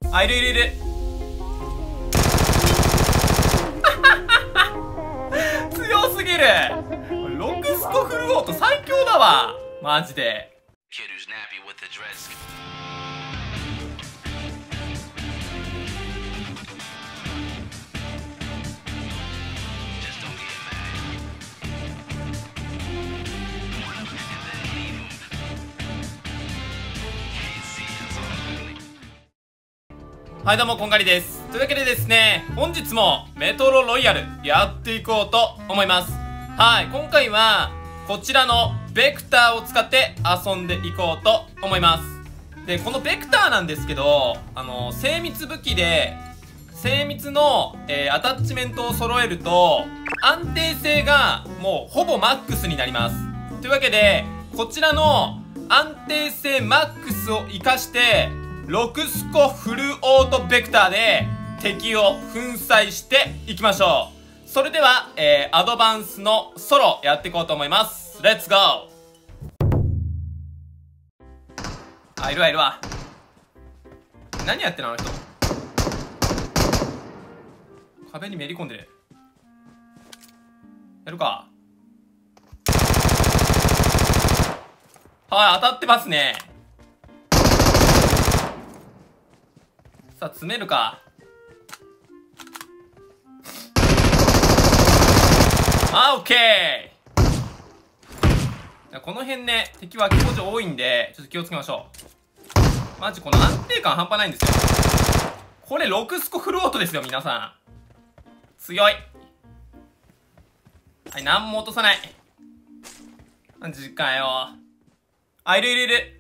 あ、いるいるいる。強すぎる。ロクスコフルオート最強だわマジで。はい、どうもこんがりです。というわけでですね、本日もメトロロイヤルやっていこうと思います。はい、今回はこちらのベクターを使って遊んでいこうと思います。で、このベクターなんですけど、精密武器で精密の、アタッチメントを揃えると安定性がもうほぼマックスになります。というわけで、こちらの安定性マックスを活かしてロクスコフルオートベクターで敵を粉砕していきましょう。それでは、アドバンスのソロやっていこうと思います。レッツゴー。あ、いるわいるわ。何やってんのあの人。壁にめり込んでる。やるか。はい、当たってますね。さあ、詰めるか。あ、オッケー。この辺ね、敵は気持ち多いんで、ちょっと気をつけましょう。マジこの安定感半端ないんですよ。これ、ロクスコフルオートですよ、皆さん。強い。はい、なんも落とさない。マジかよ。あ、いるいるいる。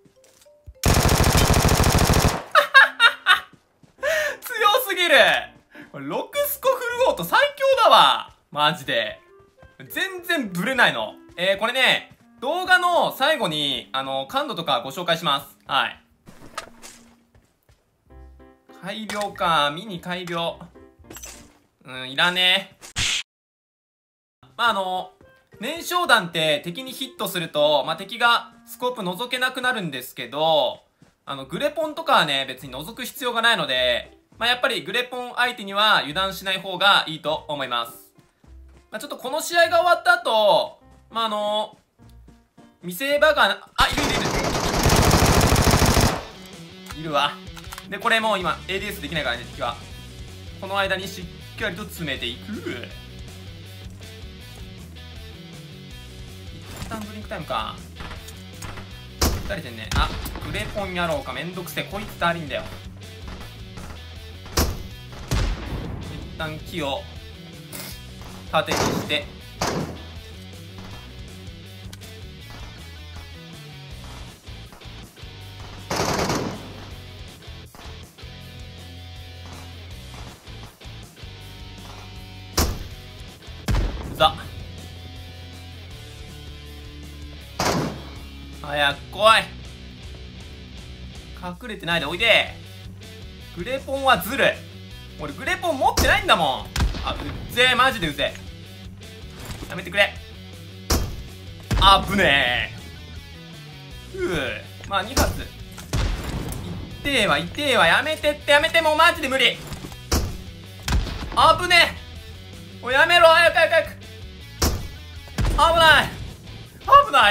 強すぎる。これロクスコフルオート最強だわマジで。全然ブレないの。これね、動画の最後に感度とかご紹介します。はい。改良か。ミニ改良。いらねえ。まあ燃焼弾って敵にヒットすると、まあ、敵がスコープ覗けなくなるんですけど、グレポンとかはね、別に覗く必要がないので、まあ、やっぱりグレポン相手には油断しない方がいいと思います。まあ、ちょっとこの試合が終わった後、まあ、見せ場が、あ、いるいるいる。いるわ。で、これもう今、ADS できないからね、敵は。この間にしっかりと詰めていく。一旦ドリンクタイムか。撃たれてんね。あ、グレポン野郎か。めんどくせえ。こいつだりんだよ。一旦木を縦にしてザ早く来い。隠れてないでおいで。グレポンはずる。俺グレポン持ってないんだもん。あ、うっぜえ。マジでうぜえ。やめてくれ。あぶねえ。まあ2発。痛えわ痛えわ。やめてってやめて。もうマジで無理。あぶねえ。もうやめろ。早く早く早く。危ない危ない。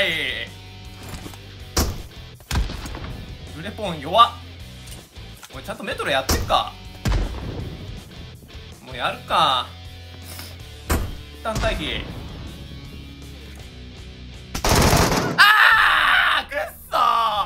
グレポン弱っ。おい、ちゃんとメトロやってっか。もうやるか。一旦待機。あーくっそー。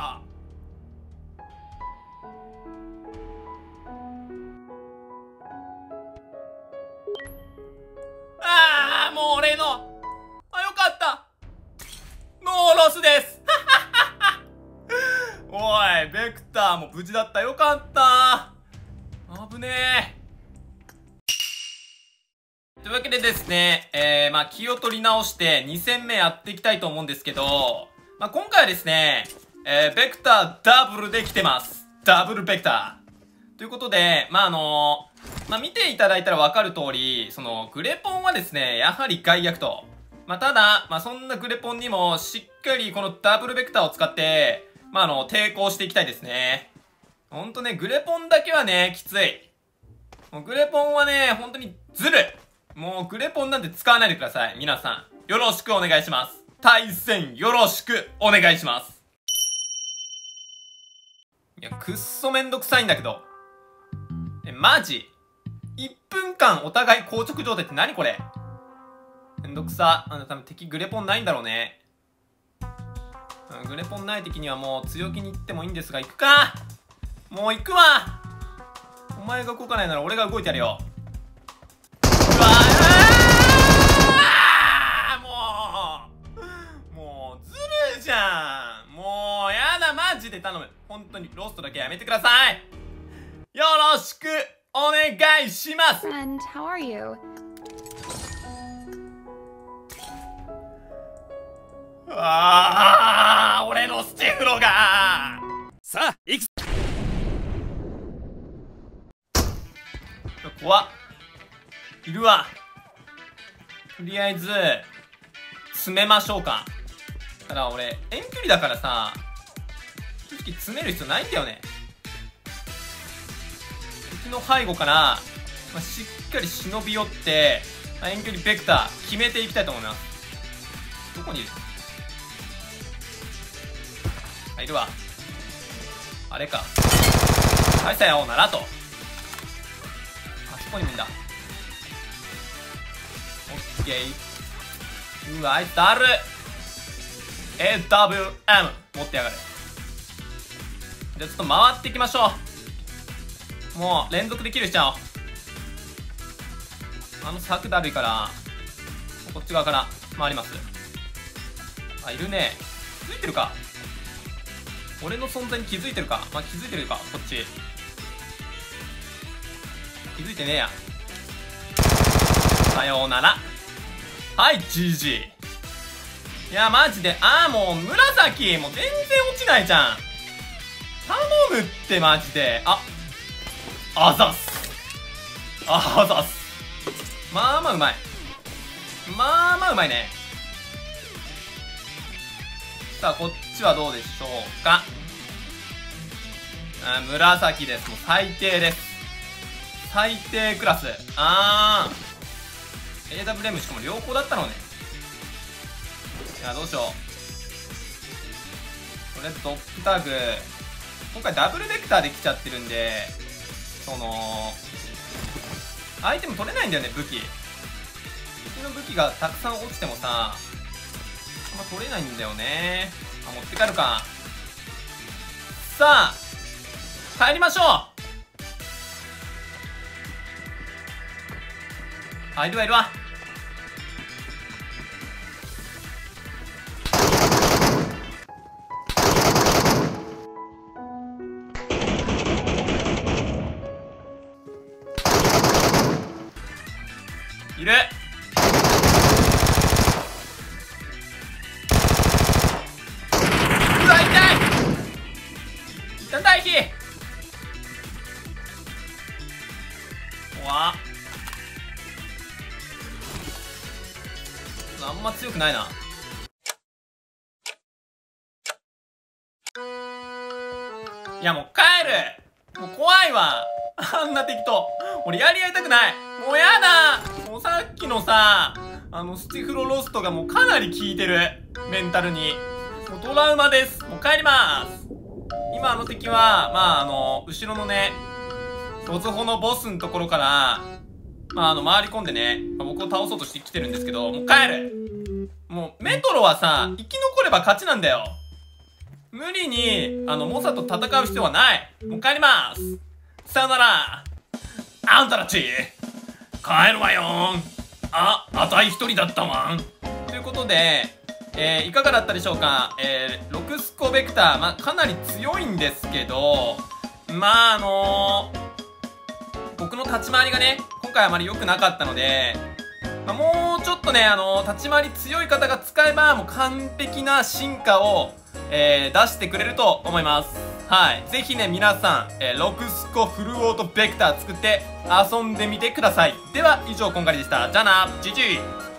あーもう俺の、あ、よかった。ノーロスです。おい、ベクターも無事だった。よかった。危ねえ。というわけでですね、まあ、気を取り直して2戦目やっていきたいと思うんですけど、まあ、今回はですね、ベクターダブルで来てます。ダブルベクター。ということで、まあ、まあ、見ていただいたらわかる通り、その、グレポンはですね、やはり害悪と。まあ、ただ、まあ、そんなグレポンにも、しっかりこのダブルベクターを使って、まあ、抵抗していきたいですね。 ほんとね、グレポンだけはね、きつい。もうグレポンはね、ほんとにずるい。もうグレポンなんて使わないでください。皆さん。よろしくお願いします。対戦よろしくお願いします。いや、くっそめんどくさいんだけど。マジ ?1 分間お互い硬直状態って何これ？めんどくさ。多分敵グレポンないんだろうね。グレポンない敵にはもう強気に行ってもいいんですが、行くか。もう行くわ。お前が動かないなら俺が動いてやるよ。うわもうずるいじゃん。もうやだ、マジで頼む。本当にロストだけやめてください。よろしくお願いします。 Friend, how are you? 俺のステフロがさあ行く。怖っ、いるわ。とりあえず詰めましょうか。ただ俺遠距離だからさ、正直詰める必要ないんだよね。敵の背後から、しっかり忍び寄って、遠距離ベクター決めていきたいと思います。どこにいる？いるわ。あれか。はい、さようならと。あそこにもいんだ。オッケー。うわ、あいつだる。AWM 持ってやがる。じゃあちょっと回っていきましょう。もう連続でキルしちゃおう。柵だるいからこっち側から回ります。あ、いるね。気づいてるか。俺の存在に気づいてるか。気づいてるか。こっち気づいてねえや。さようなら。はい、 GG。 いやマジで、もう紫もう全然落ちないじゃん。頼むってマジで。あざっす。あざっす。まあまあうまい。まあまあうまいね。さあこっちはどうでしょうか。紫です。もう最低です。最低クラス。AWM しかも良好だったのね。いやどうしよう。とりあえずトップタグ今回ダブルベクターで来ちゃってるんで、アイテム取れないんだよね。武器の武器がたくさん落ちてもさ、取れないんだよね。持って帰るか。さあ帰りましょう。いるわいるわ。いる。うわ痛い。一旦退避。怖っ。あんま強くないな。いやもう帰る。もう怖いわ。あんな敵と俺やり合いたくない。もうやだ。もうさっきのさスティフロロストがもうかなり効いてる。メンタルにもうトラウマです。もう帰ります。今敵は後ろのねロズホのボスのところから回り込んでね、僕を倒そうとしてきてるんですけど、もう帰る。もうメトロはさ生き残れば勝ちなんだよ。無理にモサと戦う必要はない。もう帰ります。さよなら。あんたたち帰るわよー。あたい一人だったわん。ということで、いかがだったでしょうか。ロクスコベクター、かなり強いんですけど、僕の立ち回りがね今回あまり良くなかったので、もうちょっとね立ち回り強い方が使えばもう完璧な進化を、出してくれると思います。はい、ぜひね皆さん、ロクスコフルオートベクター作って遊んでみてください。では以上こんがりでした。じゃあな、ジジイ。